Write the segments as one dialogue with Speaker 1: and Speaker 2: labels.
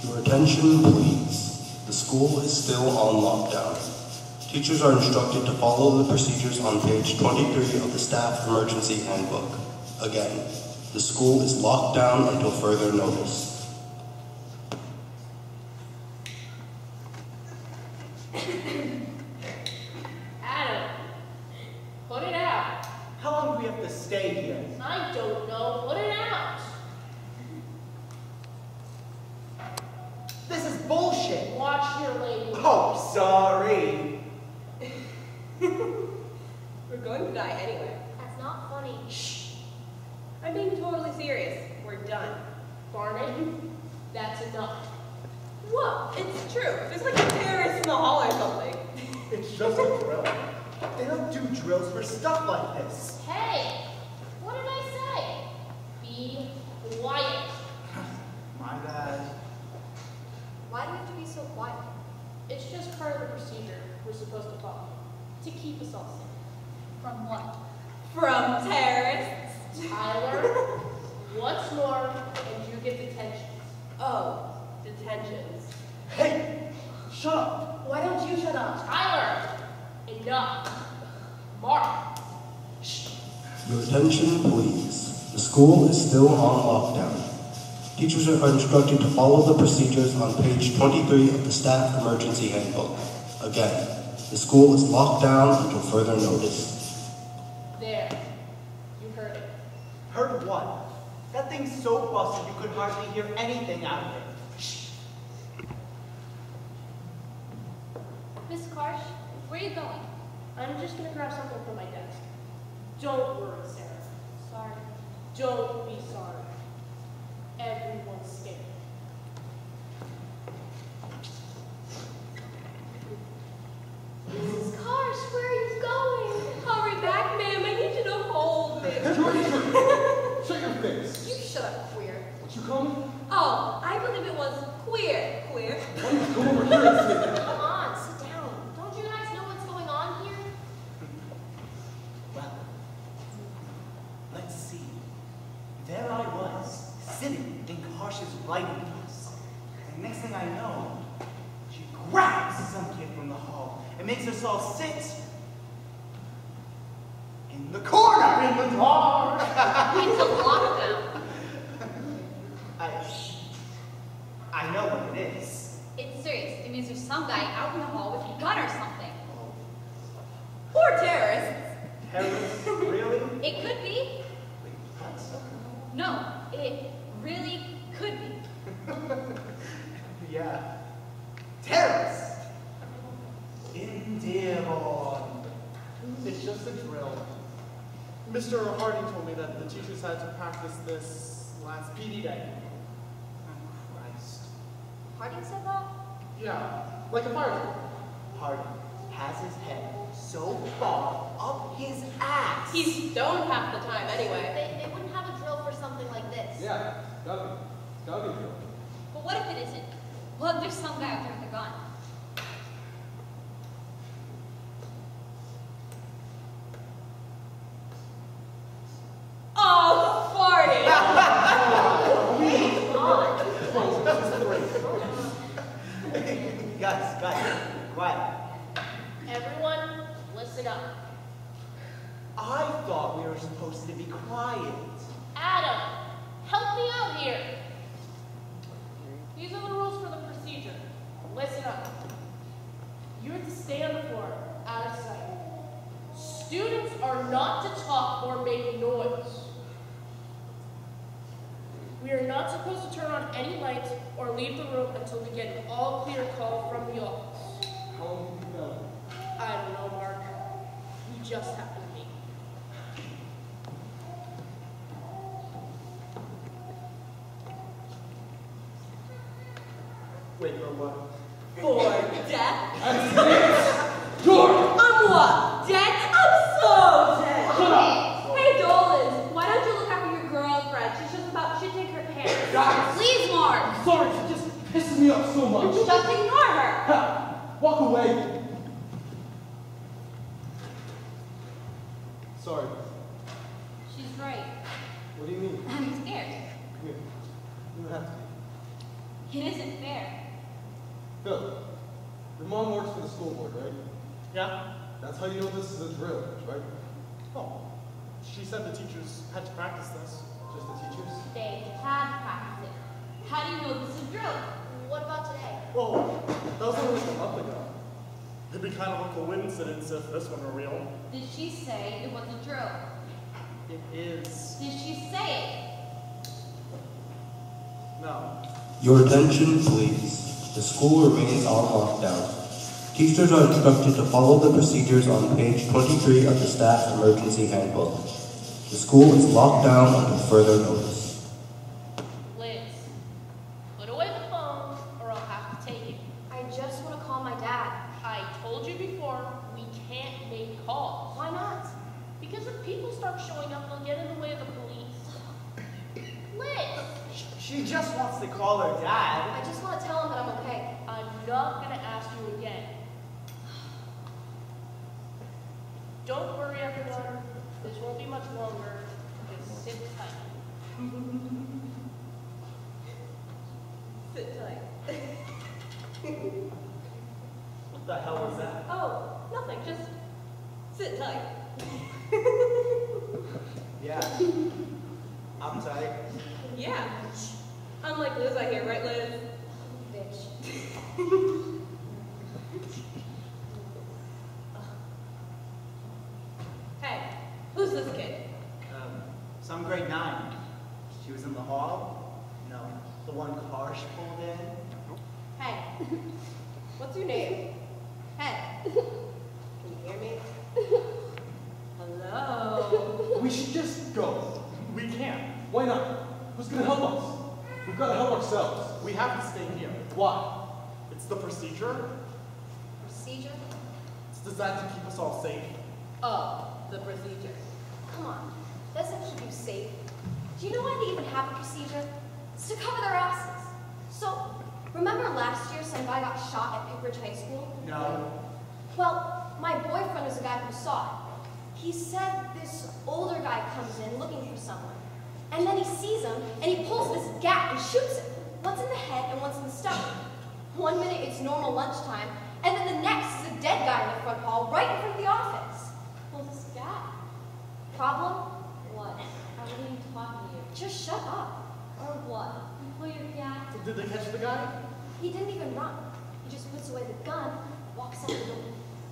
Speaker 1: Your attention, please. The school is still on lockdown. Teachers are instructed to follow the procedures on page 23 of the Staff Emergency Handbook. Again, the school is locked down until further notice.
Speaker 2: Adam, put it out.
Speaker 3: How long do we have to stay here?
Speaker 2: I don't know. Put it out.
Speaker 3: This is bullshit.
Speaker 2: Watch your language.
Speaker 3: Oh, sorry.
Speaker 4: We're going to die anyway.
Speaker 5: That's not funny.
Speaker 4: Shh. I'm being totally serious. We're done.
Speaker 2: Barnett, that's enough.
Speaker 4: What? It's true. There's like a terrorist in the hall or something.
Speaker 3: It's just a drill. They don't do drills for stuff like this.
Speaker 2: Hey, what did I say? Be quiet.
Speaker 3: My bad.
Speaker 5: Why do you have to be so quiet?
Speaker 2: It's just part of the procedure we're supposed to follow to keep us all safe.
Speaker 5: From what?
Speaker 4: From terrorists.
Speaker 2: Tyler, once more, and you get detentions.
Speaker 4: Oh, detentions.
Speaker 3: Hey, shut up.
Speaker 4: Why don't you shut up?
Speaker 2: Tyler, enough. Mark.
Speaker 3: Shh.
Speaker 1: Your attention, please. The school is still on lockdown. Teachers are instructed to follow the procedures on page 23 of the Staff Emergency Handbook. Again, the school is locked down until further notice.
Speaker 2: There. You heard it.
Speaker 3: Heard what? That thing's so busted you could hardly hear anything out of it. Shh.
Speaker 5: Miss Karsh, where are you going?
Speaker 2: I'm just gonna grab something from my desk. Don't worry, Sarah.
Speaker 5: Sorry.
Speaker 2: Don't be sorry. Everyone's scared.
Speaker 5: Mrs. Karsh, where are you going?
Speaker 4: Hurry back, ma'am. I need you to hold me.
Speaker 6: Shut your face.
Speaker 4: You shut up, queer.
Speaker 6: What you call me?
Speaker 4: Oh, I believe it was queer. Queer.
Speaker 6: Why don't you go over here and sit down?
Speaker 5: Come on, sit down. Don't you guys know what's going on here?
Speaker 3: Well, let's see. There I was, sitting in Karsh's writing desk. And next thing I know, she grabs some kid from the hall and makes us all sit in the corner in the dark.
Speaker 5: We need to lock them.
Speaker 3: I know what it is.
Speaker 5: It's serious. It means there's some guy out in the hall with a gun or something.
Speaker 4: Or terrorists.
Speaker 3: Terrorists? Really?
Speaker 5: It could be.
Speaker 3: Wait, what?
Speaker 5: No, it really could be.
Speaker 3: Yeah. Terrorists! In Diman.
Speaker 6: It's just a drill. Mr. Harding told me that the teachers had to practice this last PD day.
Speaker 3: Oh, Christ.
Speaker 5: Harding said that?
Speaker 6: Yeah, like a fire drill.
Speaker 3: Harding has his head so far up his ass.
Speaker 4: He's stoned half the time anyway.
Speaker 5: They wouldn't have a drill for something like this.
Speaker 6: Yeah, gotta be. Gotta be drill.
Speaker 5: But what if it isn't? What if there's some guy out there with a gun?
Speaker 4: Oh, farting.
Speaker 3: Guys, quiet.
Speaker 2: Everyone, listen up.
Speaker 3: I thought we were supposed to be quiet.
Speaker 2: Adam, help me out here. These are the rules for the procedure. Listen up. You have to stay on the floor, out of sight. Students are not to talk or make noise. We are not supposed to turn on any lights or leave the room until we get an all-clear call from the office.
Speaker 6: How long have you been?
Speaker 2: I don't know, Mark. We just happened to meet.
Speaker 6: Wait, for what?
Speaker 4: For death.
Speaker 6: George!
Speaker 4: I'm what? Dead? I'm so dead.
Speaker 6: Shut up!
Speaker 4: Hey, Dolan, why don't you look after your girlfriend? She's just about shitting her pants.
Speaker 6: Guys!
Speaker 5: Please, Mark!
Speaker 6: I'm sorry, she just pisses me off so much.
Speaker 4: Just ignore her.
Speaker 6: Ha! Walk away. Sorry.
Speaker 5: She's right.
Speaker 6: What do you mean?
Speaker 5: I'm scared.
Speaker 6: Come here. You don't have to be.
Speaker 4: It isn't fair.
Speaker 7: Phil, your mom works for the school board, right?
Speaker 6: Yeah?
Speaker 7: That's how you know this is a drill, right?
Speaker 6: Oh, she said the teachers had to practice this.
Speaker 7: Just the teachers?
Speaker 4: They had practiced it. How do you know this is drill?
Speaker 2: What about today?
Speaker 6: Oh, that was only like a month ago. It'd be kind of a coincidence if this one were real.
Speaker 4: Did she say it was a drill?
Speaker 6: It is.
Speaker 4: Did she say it?
Speaker 6: No.
Speaker 1: Your attention, please. The school remains on lockdown. Teachers are instructed to follow the procedures on page 23 of the staff emergency handbook. The school is locked down until further notice.
Speaker 2: Liz, put away the phone or I'll have to take it.
Speaker 8: I just want to call my dad.
Speaker 2: I told you before, we can't make calls.
Speaker 8: Why not?
Speaker 2: Because if people start showing up, they'll get in the way of the police. Liz,
Speaker 3: She just wants to call her dad.
Speaker 8: I just want to tell him that I'm okay.
Speaker 2: I'm not gonna ask you again. Don't worry, everyone. This won't be much longer. Just sit tight.
Speaker 4: Sit tight.
Speaker 3: What the hell was that?
Speaker 4: Oh, nothing. Just sit tight.
Speaker 3: Yeah. I'm tight.
Speaker 4: Yeah. Unlike Liz, I hear, right, Liz?
Speaker 8: Bitch.
Speaker 4: Hey, who's this kid?
Speaker 3: Some grade 9. She was in the hall. No, the one Karsh pulled in.
Speaker 4: Hey, what's your name? Hey, can you hear me? Hello?
Speaker 7: We should just go.
Speaker 6: We can't.
Speaker 7: Why not? Who's gonna help us? We've got to help ourselves.
Speaker 6: We have to stay here.
Speaker 7: Why?
Speaker 6: It's the procedure.
Speaker 8: Procedure?
Speaker 6: It's designed to keep us all safe.
Speaker 4: Oh, the procedure.
Speaker 8: Come on. Doesn't keep you safe. Do you know why they even have a procedure? It's to cover their asses. So, remember last year some guy got shot at Pickridge High School?
Speaker 3: No.
Speaker 8: Well, my boyfriend was the guy who saw it. He said this older guy comes in looking for someone. And then he sees him, and he pulls this gat and shoots him. Once in the head and once in the stomach. 1 minute it's normal lunchtime, and then the next is a dead guy in the front hall right in front of the office.
Speaker 4: Pulls this guy.
Speaker 8: Problem?
Speaker 4: What? I wasn't even talking to you.
Speaker 8: Just shut up.
Speaker 4: Or what? You pull your gat.
Speaker 6: Did they catch the guy?
Speaker 8: He didn't even run. He just puts away the gun, walks out the door.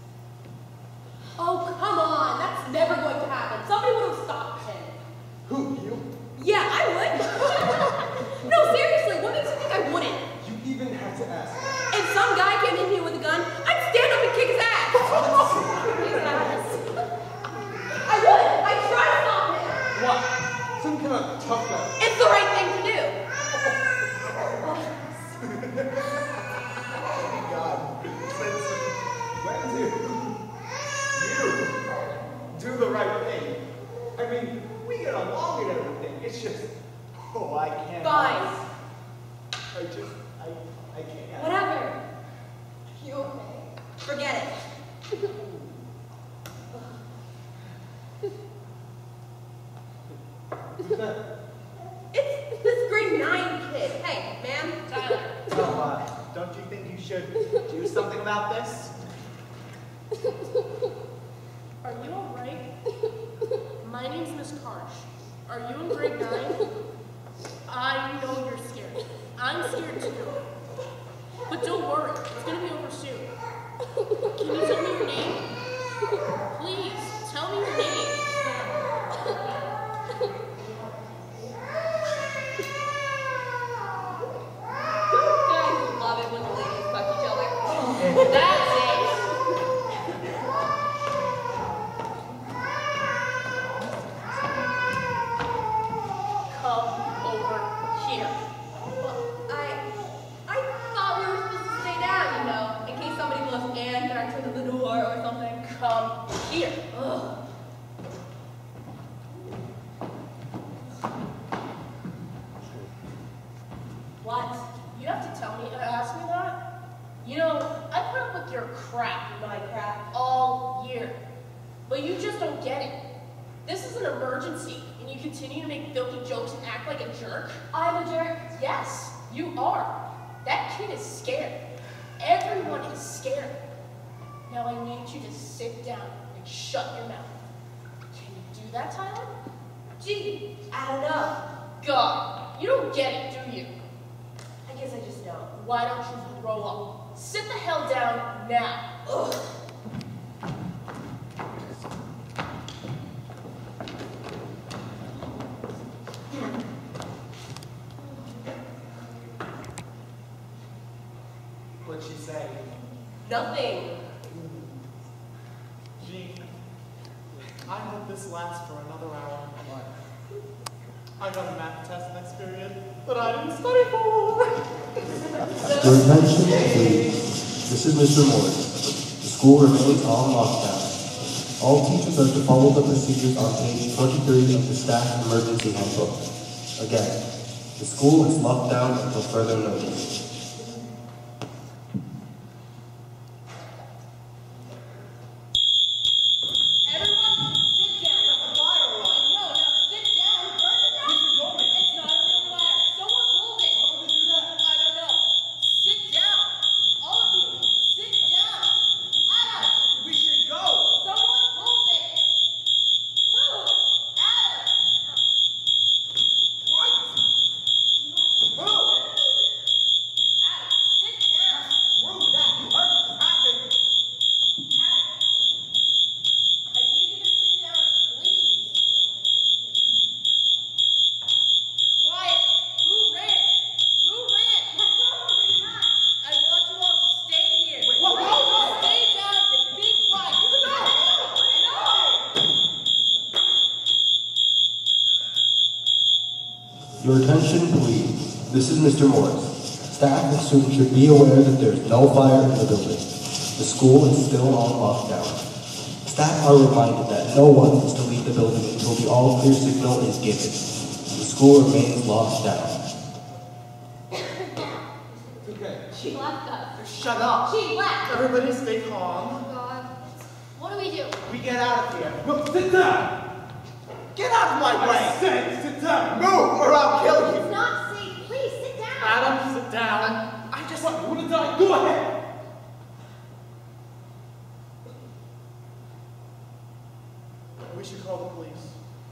Speaker 4: Oh, come on. That's never going to happen. Somebody would have stopped him.
Speaker 7: Who? You?
Speaker 4: Yeah, I would. No, seriously, what makes you think I wouldn't?
Speaker 7: You even had to ask.
Speaker 4: If some guy came in here with a gun, I'd stand up and kick his ass. His ass. I would. I'd try to stop him.
Speaker 7: What? Some kind of tough guy.
Speaker 4: It's the right thing to do.
Speaker 3: God. You do the right thing. I mean, we get along and everything. It's just, oh, I can't.
Speaker 4: Fine.
Speaker 3: I can't.
Speaker 4: Whatever.
Speaker 8: You okay?
Speaker 4: Forget it.
Speaker 7: Who's that?
Speaker 4: It's this grade 9 kid. Hey, man.
Speaker 2: Tyler,
Speaker 3: So, don't you think you should do something about this?
Speaker 2: are you alright? My name's Miss Karsh. Are you in grade 9? I know you're scared. I'm scared too. But don't worry, it's gonna be over soon. Can you tell me your name? Please, tell me your name.
Speaker 4: Don't guys love it when the ladies fuck each other?
Speaker 2: That's it. Come over here.
Speaker 4: I thought we were supposed to stay down, you know, in case somebody blows Ann back to the door or something.
Speaker 2: Come here.
Speaker 4: Ugh.
Speaker 2: What? You have to tell me, ask me that? You know, I put up with your crap, my crap, all year. But you just don't get it. This is an emergency, and you continue to make filthy jokes and act like a jerk?
Speaker 8: I'm a jerk.
Speaker 2: Yes, you are. That kid is scared. Everyone is scared. Now I need you to sit down and shut your mouth. Can you do that, Tyler?
Speaker 4: Gee, I don't know.
Speaker 2: God, you don't get it, do you?
Speaker 4: I guess I just don't.
Speaker 2: Why don't you grow up? Sit the hell down now.
Speaker 4: Ugh.
Speaker 3: What'd she say?
Speaker 4: Nothing.
Speaker 6: Gee, I hope this lasts for another hour. I got a math test next period that I didn't study for.
Speaker 1: Your attention, please. This is Mr. Morris. The school remains on lockdown. All teachers are to follow the procedures on page 23 of the staff emergency handbook. Again, the school is locked down until further notice. Your attention, please. This is Mr. Morris. Staff and students should be aware that there is no fire in the building. The school is still on lockdown. Staff are reminded that no one is to leave the building until the all-clear signal is given. The school remains locked down.
Speaker 6: Okay.
Speaker 4: She left us.
Speaker 3: Shut up.
Speaker 4: She left.
Speaker 6: Everybody stay calm.
Speaker 8: Oh, God. What do we do?
Speaker 3: We get out of here.
Speaker 7: No, sit down!
Speaker 3: Get out of my
Speaker 7: I
Speaker 3: way.
Speaker 7: said, sit down!
Speaker 3: Move or I'll kill you.
Speaker 8: It's not safe. Please, sit down.
Speaker 6: Adam, sit down.
Speaker 3: I just...
Speaker 7: What, you want to die? Go ahead!
Speaker 6: We should call the police.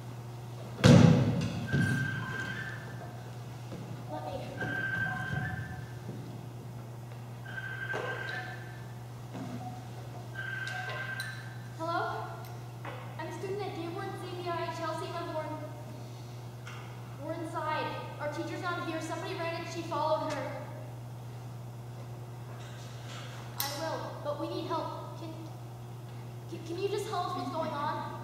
Speaker 8: Let me. Hello? I'm a student at Dearborn CBI, Chelsea Melbourne. We're inside. Our teacher's not here. Somebody ran and she followed her. I will, but we need help. Can you just tell us what's going on?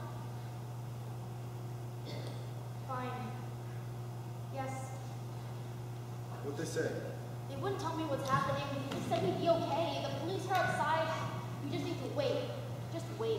Speaker 8: Fine. Yes.
Speaker 7: What'd they say?
Speaker 8: They wouldn't tell me what's happening. They said we'd be okay. The police are outside. We just need to wait. Just wait.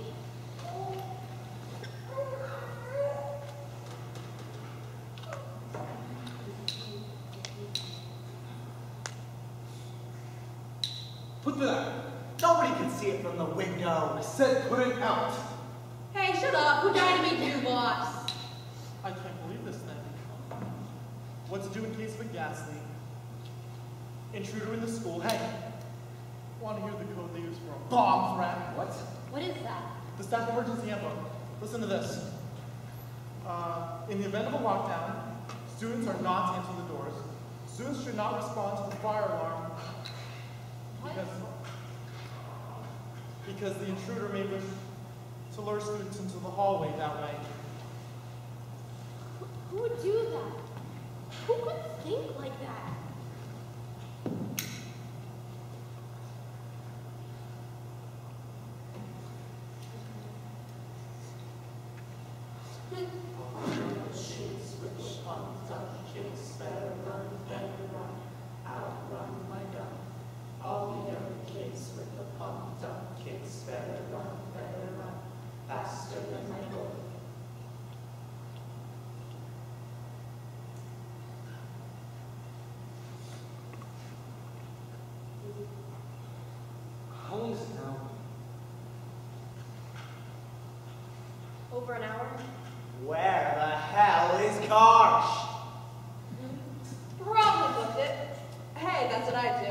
Speaker 7: Put that out.
Speaker 3: Nobody can see it from the window.
Speaker 7: I said put it out.
Speaker 4: Hey, shut up. Who died to meet you, boss?
Speaker 6: I can't believe this thing. What to do in case of a gas leak? Intruder in the school. Hey, want to hear the code they use for a bomb threat? What?
Speaker 8: What is that?
Speaker 6: The staff emergency handbook. Listen to this. In the event of a lockdown, students are not to enter the doors. Students should not respond to the fire alarm because the intruder may wish to lure students into the hallway that way.
Speaker 8: Who would do that? Who could think like that?
Speaker 7: How long is it now?
Speaker 8: Over an hour?
Speaker 3: Where the hell is Karsh?
Speaker 4: Probably booked it. Hey, that's what I do.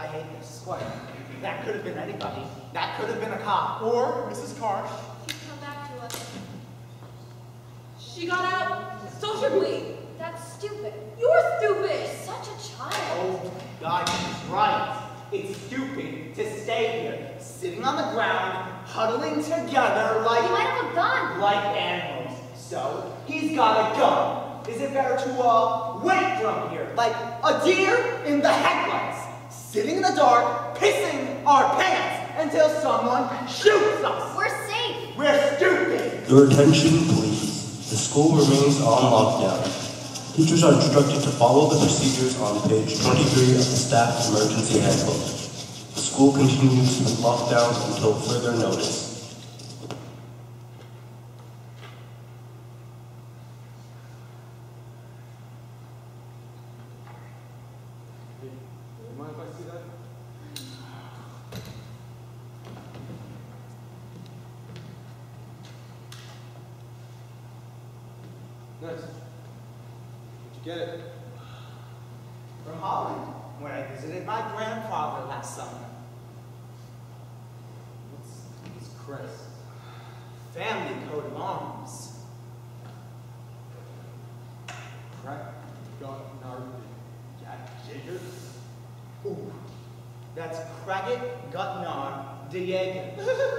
Speaker 3: I hate this. What? That could have been anybody. That could have been a cop.
Speaker 6: Or Mrs. Karsh.
Speaker 8: She's come back to us.
Speaker 4: She got out. So should we.
Speaker 8: That's stupid.
Speaker 4: You're stupid.
Speaker 8: Such a child.
Speaker 3: Oh, God, she's right. It's stupid to stay here, sitting on the ground, huddling together like...
Speaker 8: He might have a gun.
Speaker 3: Like animals. So, he's got a gun. Is it better to, wait from here, like a deer in the headlights, sitting in the dark, pissing our pants until someone shoots us?
Speaker 8: We're safe.
Speaker 3: We're stupid.
Speaker 1: Your attention, please. The school remains on lockdown. Teachers are instructed to follow the procedures on page 23 of the Staff Emergency Handbook. The school continues with lockdown until further notice.
Speaker 7: You mind if I see that? Nice. Where'd you get it?
Speaker 3: From Holland, where I visited my grandfather last summer.
Speaker 7: What's crest?
Speaker 3: Family coat of arms.
Speaker 7: Crack, got gnarly, Jack Jagger.
Speaker 3: Ooh, that's Craggett Gutnar de Jaeger.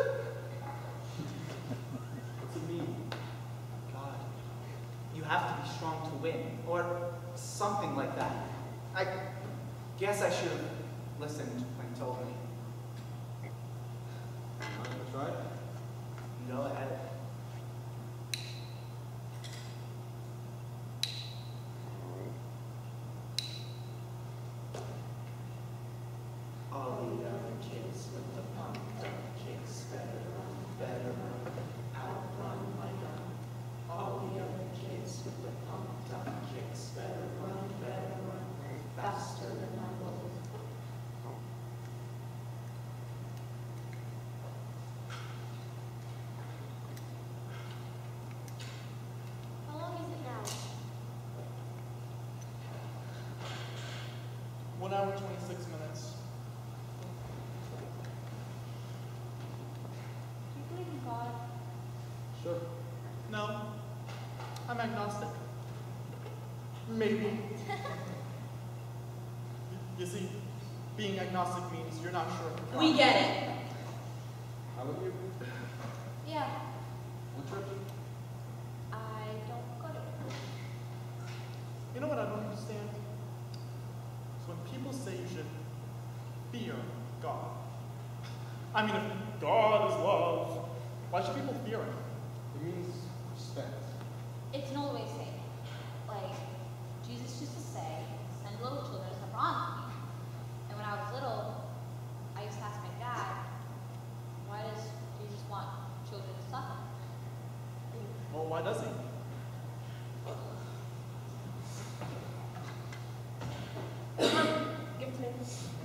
Speaker 7: What's it mean?
Speaker 3: God, you have to be strong to win, or something like that. I guess I should have listened when he told me.
Speaker 7: Mind if I try?
Speaker 3: Go ahead. All the other kids with the pumped up kicks better run, outrun my gun. All the other kids with the pumped up kicks better run, faster than my bullet.
Speaker 8: How long is it now?
Speaker 6: 1 hour, 26 minutes.
Speaker 8: Do you believe in God?
Speaker 7: Sure.
Speaker 6: No, I'm agnostic. Maybe. You see, being agnostic means you're not sure if God.
Speaker 4: We get it.
Speaker 7: How about you?
Speaker 8: Yeah.
Speaker 7: What church?
Speaker 8: I don't go to it.
Speaker 6: You know what I don't understand? It's when people say you should fear God. I mean, if God is love, why should people fear him?
Speaker 7: It means respect.
Speaker 5: It's an old way of saying it. Like, Jesus used to say, send little children to bronze me. And when I was little, I used to ask my dad, why does Jesus want children to suffer?
Speaker 6: Well, why does he?
Speaker 8: Give it to me.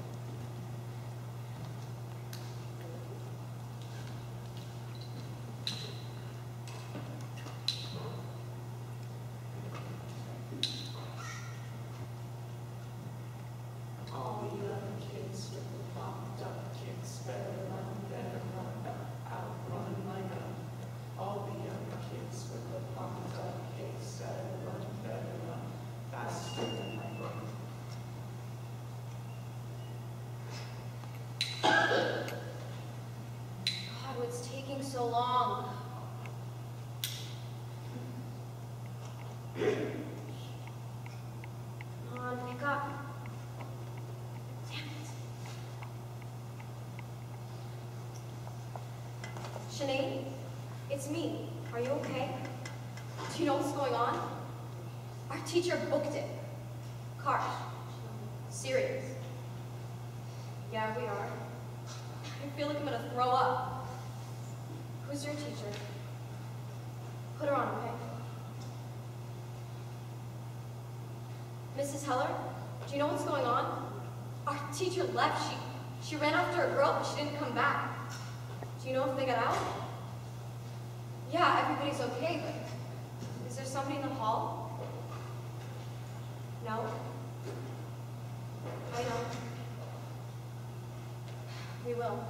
Speaker 3: All the other kids with the pumped up kicks better run, outrun my gun. All the other kids with the pumped up kicks better run, faster than my bullet.
Speaker 8: God, what's taking so long? Come on, pick up. Damn it. Sinead, it's me. Are you okay? Do you know what's going on? Our teacher booked it. Karsh. Serious. Yeah, we are. I feel like I'm gonna throw up. Who's your teacher? Put her on, okay? Mrs. Heller, do you know what's going on? Our teacher left. She ran after a girl, but she didn't come back. Do you know if they got out? Yeah, everybody's okay, but is there somebody in the hall? No? I know. We will.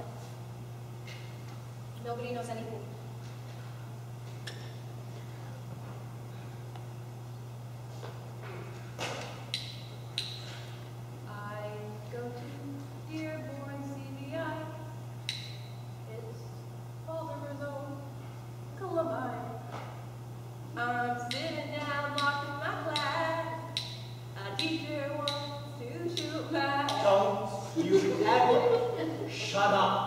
Speaker 8: Nobody knows anything. I go to Dearborn CBI. It's Boulder Zone, Columbine. I'm sitting down, locked in my class. A teacher wants to shoot my ass.
Speaker 9: Don't you ever shut up.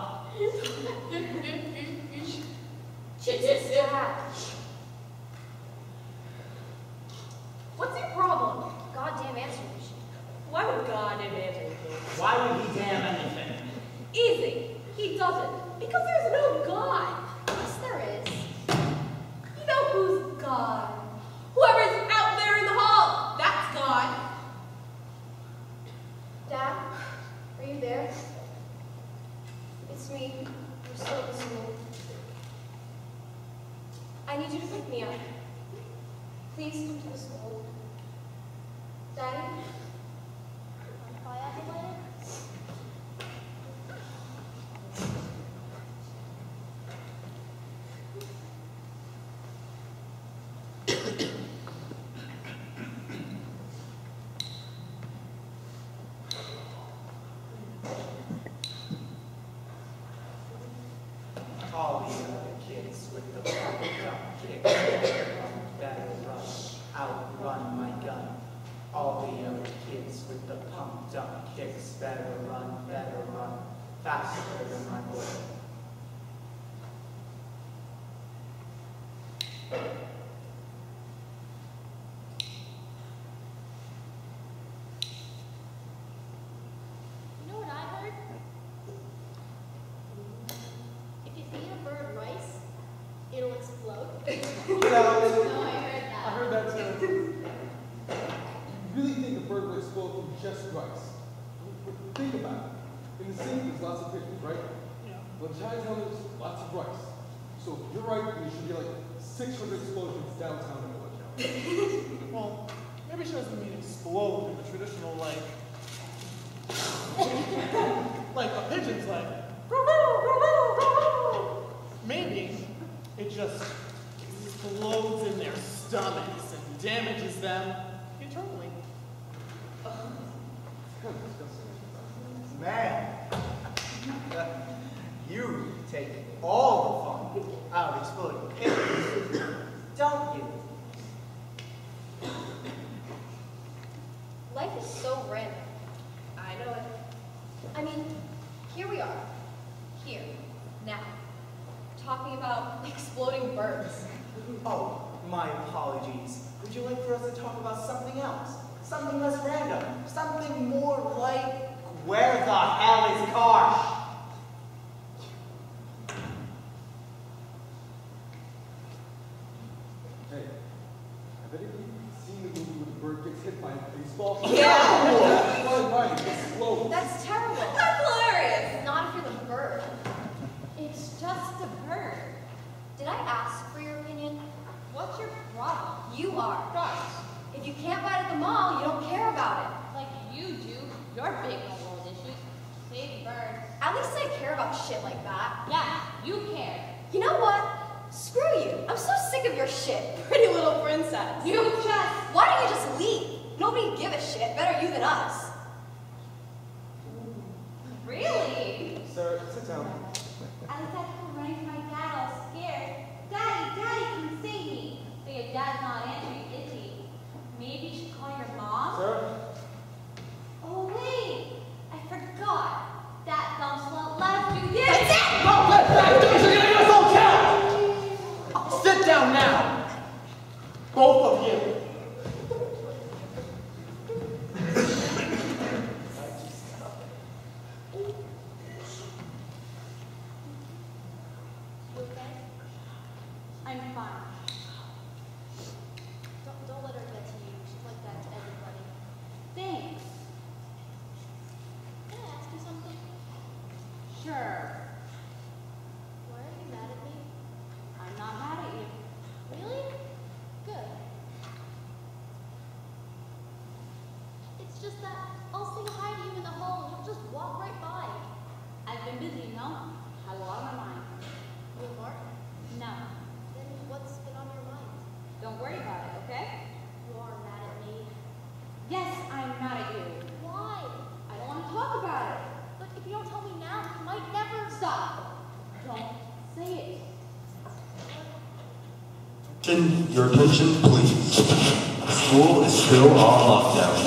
Speaker 8: What's your problem? Goddamn answer machine.
Speaker 4: Why would God name anything?
Speaker 9: Why would he damn anything?
Speaker 4: Easy. He doesn't. Because there's no God.
Speaker 8: Yes, there is.
Speaker 4: You know who's God? Whoever's out there in the hall. That's God.
Speaker 8: Dad, are you there? It's me. We're still at school. I need you to pick me up. Please come to the school. Daddy?
Speaker 9: All the other kids with the pump up kicks better run, outrun my gun. All the other kids with the pumped up kicks better run, faster than my boy.
Speaker 5: You know what I heard? If you feed a bird rice, it'll explode. No, I heard that.
Speaker 7: I heard that too. You really think a bird will explode from just rice? Think about it. In the sink, there's lots of pigeons, right?
Speaker 6: Yeah.
Speaker 7: Well, in Chinatown, there's lots of rice. So if you're right, then you should get like 600 explosions downtown in Village.
Speaker 6: Well, maybe she doesn't mean explode in the traditional, like a pigeon's like, maybe it just explodes in their stomachs and damages them internally.
Speaker 9: Man, you take all the fun out of exploding pigeons, don't you?
Speaker 8: Life is so random.
Speaker 4: I know it.
Speaker 8: I mean, here we are. Here. Now. Talking about exploding birds.
Speaker 9: Oh, my apologies. Would you like for us to talk about something else? Something less random? Something more like, where the hell is Karsh?
Speaker 7: Hey, have any of you seen the movie where the bird gets hit by a baseball?
Speaker 8: Yeah!
Speaker 7: Right, it explodes.
Speaker 8: That's terrible.
Speaker 4: That's hilarious.
Speaker 8: Not if you're the bird.
Speaker 5: It's just a bird.
Speaker 8: Did I ask for your opinion?
Speaker 5: What's your problem?
Speaker 8: You are.
Speaker 6: Guys,
Speaker 8: If you can't buy it at the mall, you don't care about it.
Speaker 5: Like you do. You're big on world issues. Save birds.
Speaker 8: At least I care about shit like that.
Speaker 5: Yeah, you care.
Speaker 8: You know what? Screw you. I'm so sick of your shit, pretty little princess.
Speaker 5: You just...
Speaker 8: Why don't you just leave? Nobody give a shit. Better you than us.
Speaker 5: Really?
Speaker 7: Sir, sit down.
Speaker 5: I was at home running to my dad all scared. Daddy, can you save me? But your dad's not answering, is he? Maybe you should call your mom?
Speaker 7: Sir?
Speaker 5: Oh, wait. I forgot. That dumb slut left you.
Speaker 8: That's it!
Speaker 9: No, let that do it! You're gonna get us all killed! Sit down now!
Speaker 6: both of you.
Speaker 5: I'm fine. Don't let her get to you. She's like that to everybody. Thanks. Can I ask you something? Sure. Why are you mad at me? I'm not mad at you. Really? Good. It's just that I'll say hi to you in the hall and you'll just walk right by. I've been busy, you know? Had a lot on my mind.
Speaker 8: You Mark?
Speaker 5: No,
Speaker 8: Then what's been on your mind?
Speaker 5: don't worry about it, okay?
Speaker 8: You are mad at me.
Speaker 5: Yes, I'm mad at you.
Speaker 8: Why?
Speaker 5: I don't want to talk about it.
Speaker 8: But if you don't tell me now, you might never
Speaker 5: Stop. Don't say it.
Speaker 1: Your attention, please. The school is still on lockdown.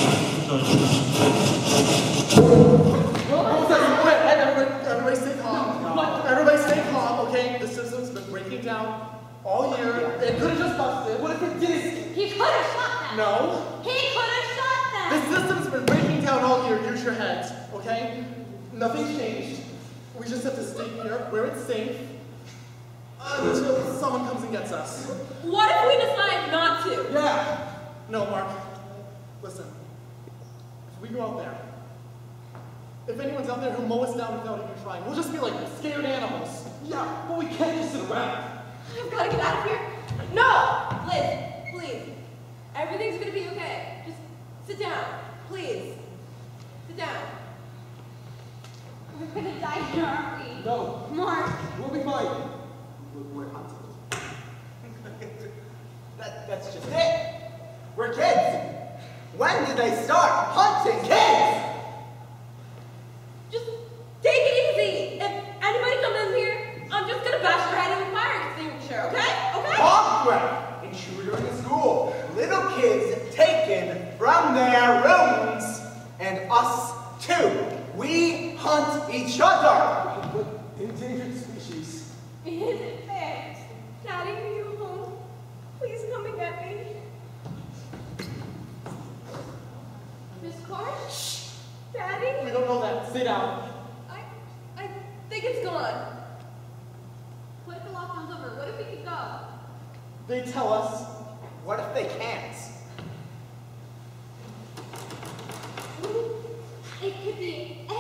Speaker 6: Everybody stay calm. Everybody stay calm, okay? The system's been breaking down all year. It could have just busted. What if it didn't?
Speaker 5: He could have shot them.
Speaker 6: No.
Speaker 5: He could have shot
Speaker 6: The
Speaker 5: them.
Speaker 6: system's been breaking down all year. Use your heads, okay? Nothing's changed. We just have to stay here where it's safe until someone comes and gets us.
Speaker 4: What if we decide not to?
Speaker 6: Yeah. No, Mark. Listen. If we go out there, if anyone's out there who'll mow us down without even trying, we'll just be like scared animals.
Speaker 7: Yeah, but we can't just sit around.
Speaker 4: I've got to get out of here. No! Liz, please. Everything's going to be okay. Just sit down. Please. Sit down.
Speaker 5: We're gonna die here, aren't we?
Speaker 7: No,
Speaker 5: Mark.
Speaker 7: we'll be fine.
Speaker 9: We're hunting. That's just it. We're kids. When did they start hunting kids?
Speaker 4: Just take it easy. If anybody comes in here, I'm just going to bash your head in the fire extinguisher, okay? Okay?
Speaker 9: Progress. Intruder in the school. Little kids taken from their rooms. And us too. We hunt each other.
Speaker 7: But endangered species.
Speaker 5: It isn't fair.
Speaker 4: Daddy, are you home? Please come and get me.
Speaker 5: Miss Carr?
Speaker 4: Shh. Daddy?
Speaker 6: We don't know that. Sit down.
Speaker 4: I think it's gone.
Speaker 5: What if the lockdown's over? What if we could go?
Speaker 6: They tell us.
Speaker 9: What if they can't?
Speaker 5: It could be